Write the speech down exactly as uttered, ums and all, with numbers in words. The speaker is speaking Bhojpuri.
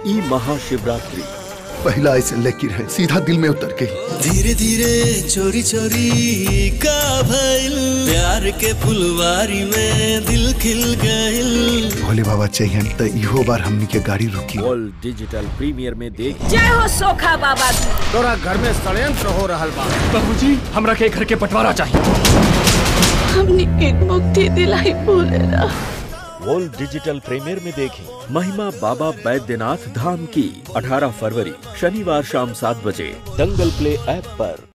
ई महाशिवरात्रि पहला ऐसे लेकर है सीधा दिल में उतर गई। धीरे धीरे चोरी चोरी का भइल प्यार के फुलवारी में दिल खिल गइल। भोले बाबा चाहिए तो इहो बार हमनी के गाड़ी रुकी। वर्ल्ड डिजिटल प्रीमियर में देख। जय हो सोखा बाबा की। तोरा घर में षड्यंत्र हो रहल बा। बाबूजी हमरा के घर के बंटवारा चाहिए। हमने के मुक्ति दिलाई बोलेला। वर्ल्ड डिजिटल प्रीमियर में देखें महिमा बाबा बैद्यनाथ धाम की अठारह फरवरी शनिवार शाम सात बजे दंगल प्ले ऐप पर।